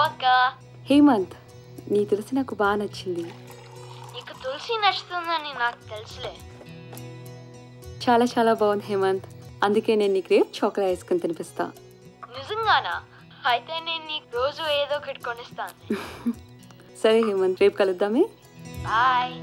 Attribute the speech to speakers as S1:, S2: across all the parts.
S1: అక్క.
S2: హేమంత్, నీ తులసి నాకు బాగా నచ్చింది.
S1: నీకు తులసి నచ్చుతుందని నాకు తెలుసులే.
S2: చాలా చాలా బాగుంది హేమంత్. అందుకే నేను నీకు రేపు చాక్లెట్ ఐస్ క్రీమ్ తినిపిస్తా.
S1: నిజంగానా? అయితే నేను నీకు రోజు ఏదో ఒకటి కొనిస్తాను.
S2: సరే హేమంత్, రేపు కలుద్దామే.
S1: Bye.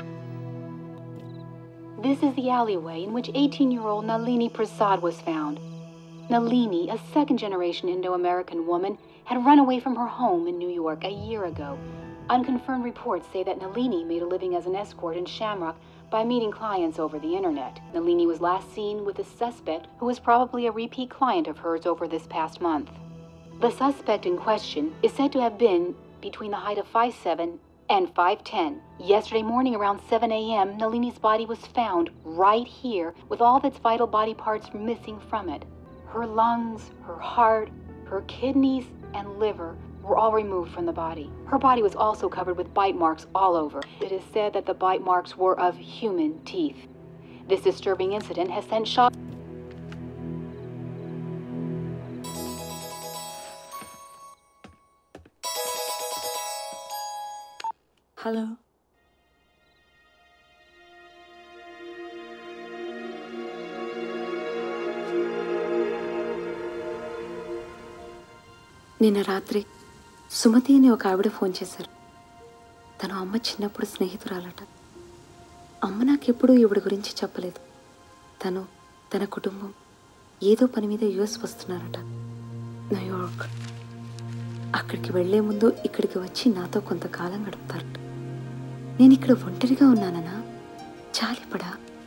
S3: This is the alleyway in which 18-year-old Nalini Prasad was found. Nalini, a second-generation Indo-American woman, had run away from her home in New York a year ago. Unconfirmed reports say that Nalini made a living as an escort in Shamrock by meeting clients over the internet. Nalini was last seen with a suspect who was probably a repeat client of hers over this past month. The suspect in question is said to have been between the height of 5'7" and 5'10". Yesterday morning around 7 a.m., Nalini's body was found right here with all of its vital body parts missing from it. Her lungs, her heart, her kidneys, and liver were all removed from the body. Her body was also covered with bite marks all over. It is said that the bite marks were of human teeth. This disturbing incident has sent shock.
S2: Hello. నిన్న రాత్రి సుమతి అని ఒక ఆవిడ phone చేశారు. తను అమ్మ చిన్నప్పుడు స్నేహితురాలట. అమ్మ నాకెప్పుడూ ఈవిడ గురించి చెప్పలేదు. తన కుటుంబం ఏదో పని మీద యుఎస్ వస్తున్నారట, న్యూయార్క్. అక్కడికి వెళ్లే ముందు ఇక్కడికి వచ్చి నాతో కొంతకాలం గడుపుతారట. నేను ఇక్కడ ఒంటరిగా ఉన్నానన్నా చాలిపడా.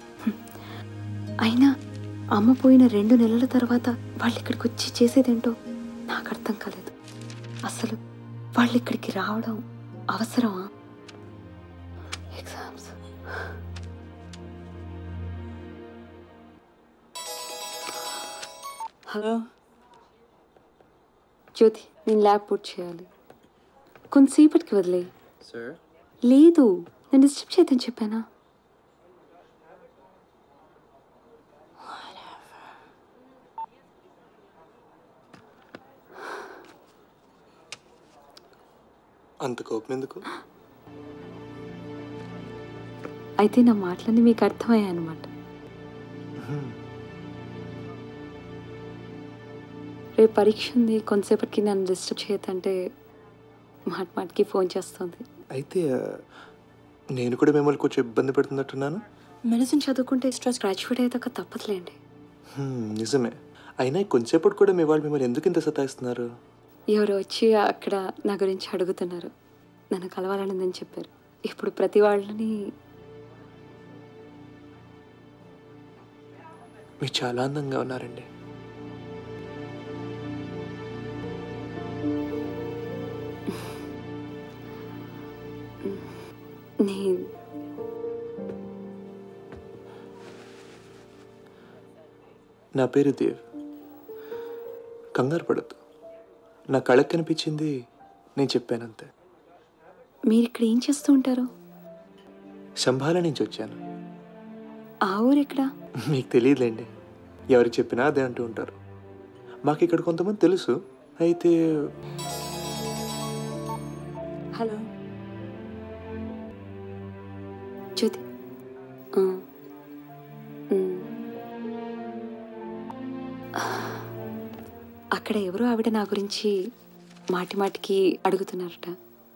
S2: అయినా అమ్మ పోయిన 2 నెలల తర్వాత వాళ్ళు ఇక్కడికి వచ్చి చేసేదేంటో నాకు అర్థం కాలేదు. అసలు వాళ్ళు ఇక్కడికి రావడం అవసరమా? ఎగ్జామ్స్. హలో జ్యోతి, నేను ల్యాబ్ పూర్తి చేయాలి. కొంతసేపటికి వదిలే. లేదు, నేను డిస్టర్బ్ చేద్దని చెప్పానా?
S4: అంత కోపం ఎందుకు?
S2: అయితే నా మాటలన్నీ మీకు అర్థమయ్యాయి అన్నమాట. రేపు పరీక్ష ఉంది, కొంతసేపటికి నన్ను డిస్టర్బ్ చేయొద్దంటే మాటికి ఫోన్ చేస్తుంది.
S4: అయితే నేను కూడా మిమ్మల్ని కొంచెం ఇబ్బంది పెడుతున్నట్టున్నాను.
S2: మెడిసిన్ చదువుకుంటే స్ట్రెస్ గ్రాడ్యుయేట్ అయ్యాక తప్పదులేండి.
S4: నిజమే. అయినా కొంచెంసేపటి కూడా మీ వాళ్ళు మిమ్మల్ని ఎందుకు ఇంత సతాయిస్తున్నారు?
S2: ఎవరు వచ్చి అక్కడ నా గురించి అడుగుతున్నారు. నన్ను కలవాలనిందని చెప్పారు. ఇప్పుడు ప్రతి వాళ్ళని
S4: మీరు చాలా అందంగా ఉన్నారండి. నా పేరు దేవ్. కంగారు పడద్దు. నా కళకు కనిపించింది నేను చెప్పానంతే.
S2: మీరు ఇక్కడ ఏం చేస్తూ ఉంటారు?
S4: శంభాల నుంచి వచ్చాను.
S2: ఆ ఊరు ఎక్కడ?
S4: మీకు తెలియదులేండి. ఎవరు చెప్పినా అదే అంటూ ఉంటారు. మాకు ఇక్కడ కొంతమంది తెలుసు. అయితే
S2: హలో జ్యోతి, అక్కడ ఎవరో ఆవిడ నా గురించి మాటికి అడుగుతున్నారట.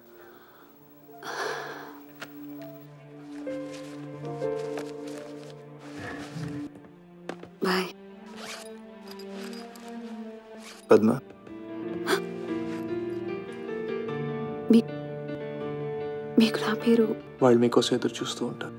S2: బాయ్.
S4: పద్మ,
S2: మీకు నా పేరు?
S4: వాళ్ళు మీకోసం ఎదురు చూస్తూ ఉంటారు.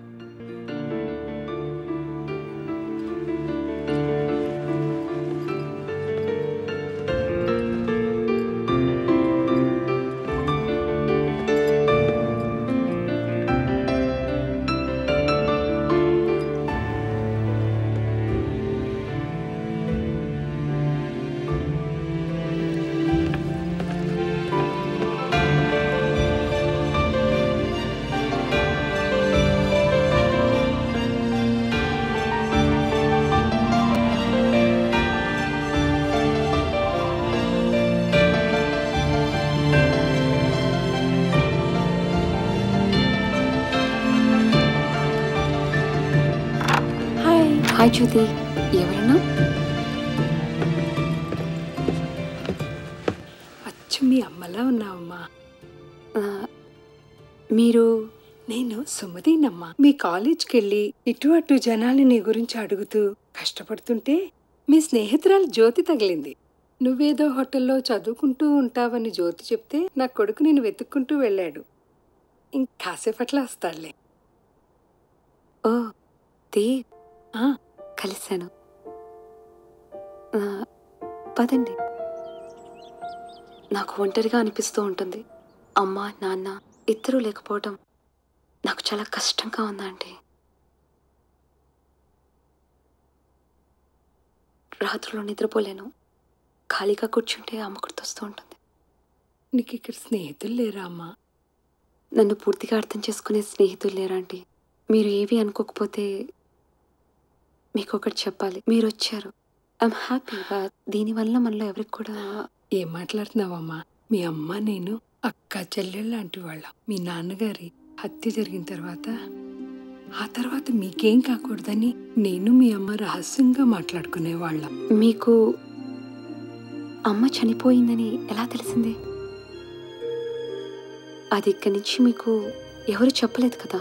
S2: హాయ్ జ్యోతి, ఎవరన్నా?
S5: అచ్చు మీ అమ్మలా ఉన్నావమ్మా.
S2: మీరు?
S5: నేను సుమతినమ్మా. మీ కాలేజ్కి వెళ్ళి ఇటు అటు జనాలు నీ గురించి అడుగుతూ కష్టపడుతుంటే మీ స్నేహితురాలు జ్యోతి తగిలింది. నువ్వేదో హోటల్లో చదువుకుంటూ ఉంటావని జ్యోతి చెప్తే నా కొడుకు నేను వెతుక్కుంటూ వెళ్ళాడు. ఇంకాసేపట్లా వస్తాడులే.
S2: ఓ దేవ్,
S5: ఆ,
S2: కలిశాను. పదండి. నాకు ఒంటరిగా అనిపిస్తూ ఉంటుంది. అమ్మ నాన్న ఇద్దరూ లేకపోవటం నాకు చాలా కష్టంగా ఉందండి. రాత్రులు నిద్రపోలేను. ఖాళీగా కూర్చుంటే అమ్మ గుర్తొస్తూ ఉంటుంది.
S5: నీకు ఇక్కడ స్నేహితులు లేరా అమ్మా?
S2: నన్ను పూర్తిగా అర్థం చేసుకునే స్నేహితులు లేరండి. మీరు ఏవి అనుకోకపోతే మీకు ఒకటి చెప్పాలి. మీరు వచ్చారు. I'm happy. దీనివల్ల మనలో ఎవరికి కూడా...
S5: ఏం మాట్లాడుతున్నావమ్మా? మీ అమ్మ నేను అక్క చెల్లెళ్ళు లాంటి వాళ్ళం. మీ నాన్నగారి హత్య జరిగిన తర్వాత ఆ తర్వాత మీకేం కాకూడదని నేను మీ అమ్మ రహస్యంగా మాట్లాడుకునేవాళ్ళం.
S2: మీకు అమ్మ చనిపోయిందని ఎలా తెలిసింది? అది ఇక్కడి నుంచి మీకు ఎవరు చెప్పలేదు కదా.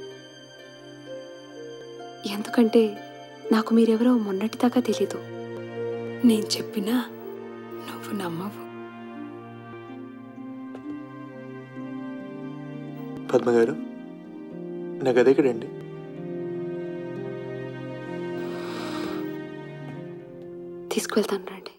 S2: ఎందుకంటే నాకు మీరెవరో మొన్నటిదాకా తెలీదు.
S5: నేను చెప్పినా నువ్వు నమ్మవు.
S4: పద్మ గారు, నా గది ఎక్కడండి?
S2: తీసుకువెళ్తాను రండి.